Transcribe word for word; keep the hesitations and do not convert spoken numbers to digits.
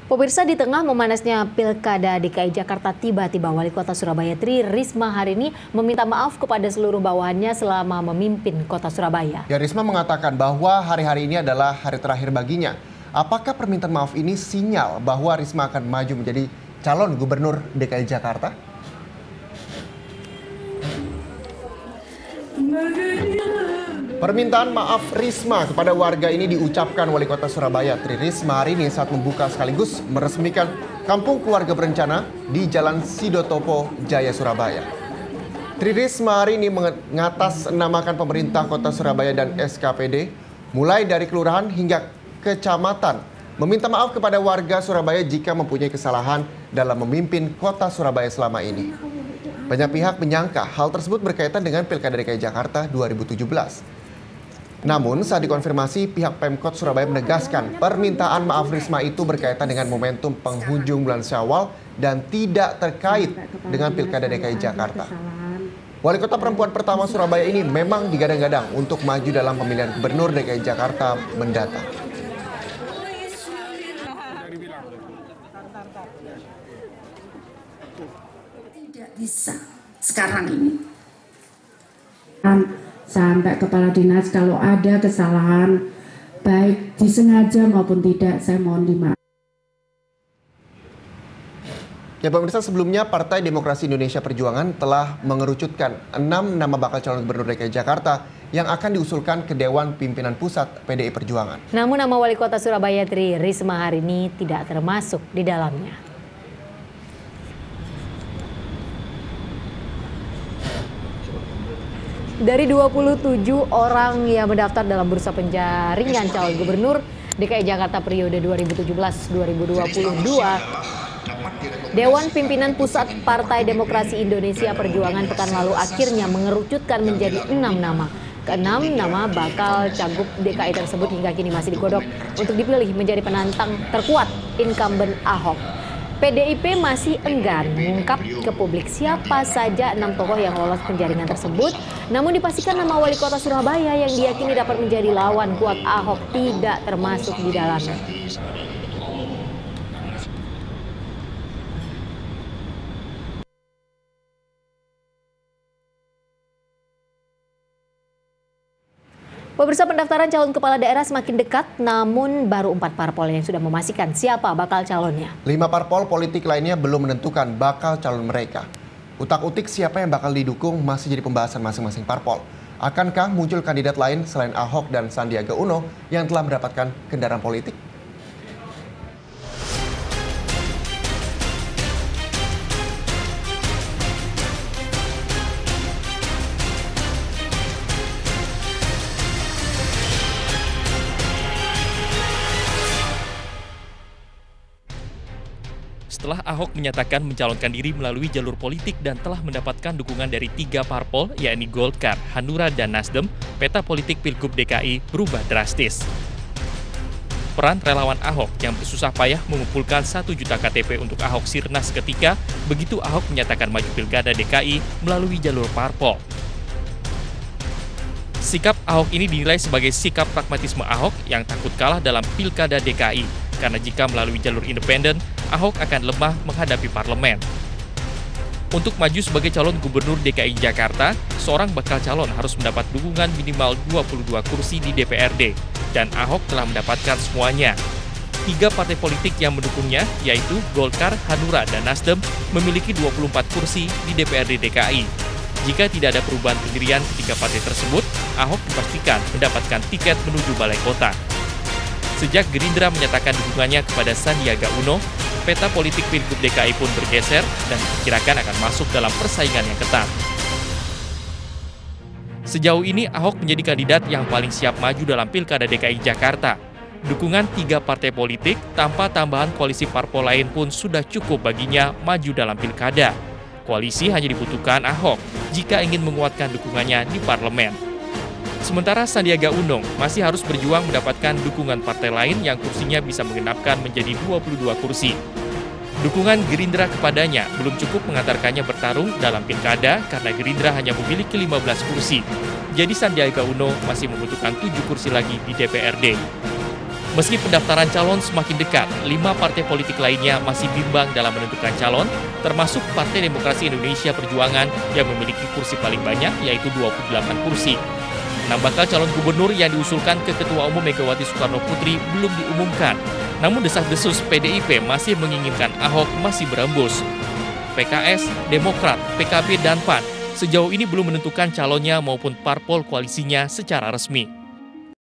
Pemirsa, di tengah memanasnya Pilkada D K I Jakarta, tiba-tiba Wali Kota Surabaya Tri Risma hari ini meminta maaf kepada seluruh bawahannya selama memimpin Kota Surabaya. Ya, Risma mengatakan bahwa hari-hari ini adalah hari terakhir baginya. Apakah permintaan maaf ini sinyal bahwa Risma akan maju menjadi calon gubernur D K I Jakarta? Permintaan maaf Risma kepada warga ini diucapkan Wali Kota Surabaya Tri Risma hari ini saat membuka sekaligus meresmikan Kampung Keluarga Berencana di Jalan Sidotopo, Jaya, Surabaya. Tri Risma hari ini mengatasnamakan pemerintah Kota Surabaya dan S K P D, mulai dari kelurahan hingga kecamatan, meminta maaf kepada warga Surabaya jika mempunyai kesalahan dalam memimpin Kota Surabaya selama ini. Banyak pihak menyangka hal tersebut berkaitan dengan Pilkada D K I Jakarta dua ribu tujuh belas. Namun saat dikonfirmasi, pihak Pemkot Surabaya menegaskan permintaan maaf Risma itu berkaitan dengan momentum penghujung bulan Syawal dan tidak terkait dengan Pilkada D K I Jakarta. Wali Kota perempuan pertama Surabaya ini memang digadang-gadang untuk maju dalam pemilihan gubernur D K I Jakarta mendatang. Tidak bisa sekarang ini. Sampai kepala dinas kalau ada kesalahan baik disengaja maupun tidak, saya mohon dimaafkan. Ya pemirsa, sebelumnya Partai Demokrasi Indonesia Perjuangan telah mengerucutkan enam nama bakal calon gubernur D K I Jakarta yang akan diusulkan ke Dewan Pimpinan Pusat P D I Perjuangan. Namun nama Wali Kota Surabaya Tri Risma hari ini tidak termasuk di dalamnya. Dari dua puluh tujuh orang yang mendaftar dalam bursa penjaringan calon gubernur D K I Jakarta periode dua ribu tujuh belas sampai dua ribu dua puluh dua, Dewan Pimpinan Pusat Partai Demokrasi Indonesia Perjuangan pekan lalu akhirnya mengerucutkan menjadi enam nama. Keenam nama bakal cagup D K I tersebut hingga kini masih digodok untuk dipilih menjadi penantang terkuat incumbent Ahok. P D I P masih enggan mengungkap ke publik siapa saja enam tokoh yang lolos penjaringan tersebut. Namun dipastikan nama Wali Kota Surabaya yang diyakini dapat menjadi lawan kuat Ahok tidak termasuk di dalamnya. Pemirsa, pendaftaran calon kepala daerah semakin dekat, namun baru empat parpol yang sudah memastikan siapa bakal calonnya. Lima parpol politik lainnya belum menentukan bakal calon mereka. Utak-utik siapa yang bakal didukung masih jadi pembahasan masing-masing parpol. Akankah muncul kandidat lain selain Ahok dan Sandiaga Uno yang telah mendapatkan kendaraan politik? Setelah Ahok menyatakan mencalonkan diri melalui jalur politik dan telah mendapatkan dukungan dari tiga parpol, yakni Golkar, Hanura, dan Nasdem, peta politik Pilgub D K I berubah drastis. Peran relawan Ahok yang bersusah payah mengumpulkan satu juta K T P untuk Ahok sirna seketika begitu Ahok menyatakan maju Pilkada D K I melalui jalur parpol. Sikap Ahok ini dinilai sebagai sikap pragmatisme Ahok yang takut kalah dalam Pilkada D K I, karena jika melalui jalur independen, Ahok akan lemah menghadapi parlemen. Untuk maju sebagai calon gubernur D K I Jakarta, seorang bakal calon harus mendapat dukungan minimal dua puluh dua kursi di D P R D, dan Ahok telah mendapatkan semuanya. Tiga partai politik yang mendukungnya, yaitu Golkar, Hanura, dan Nasdem, memiliki dua puluh empat kursi di D P R D D K I. Jika tidak ada perubahan pendirian ketiga partai tersebut, Ahok dipastikan mendapatkan tiket menuju balai kota. Sejak Gerindra menyatakan dukungannya kepada Sandiaga Uno, peta politik Pilgub D K I pun bergeser dan diperkirakan akan masuk dalam persaingan yang ketat. Sejauh ini Ahok menjadi kandidat yang paling siap maju dalam Pilkada D K I Jakarta. Dukungan tiga partai politik tanpa tambahan koalisi parpol lain pun sudah cukup baginya maju dalam Pilkada. Koalisi hanya dibutuhkan Ahok jika ingin menguatkan dukungannya di parlemen. Sementara Sandiaga Uno masih harus berjuang mendapatkan dukungan partai lain yang kursinya bisa menggenapkan menjadi dua puluh dua kursi. Dukungan Gerindra kepadanya belum cukup mengantarkannya bertarung dalam Pilkada karena Gerindra hanya memiliki lima belas kursi. Jadi Sandiaga Uno masih membutuhkan tujuh kursi lagi di D P R D. Meski pendaftaran calon semakin dekat, lima partai politik lainnya masih bimbang dalam menentukan calon, termasuk Partai Demokrasi Indonesia Perjuangan yang memiliki kursi paling banyak, yaitu dua puluh delapan kursi. Enam bakal calon gubernur yang diusulkan ke Ketua Umum Megawati Soekarno Putri belum diumumkan. Namun desas-desus P D I P masih menginginkan Ahok masih berembus. P K S, Demokrat, P K B, dan P A N sejauh ini belum menentukan calonnya maupun parpol koalisinya secara resmi.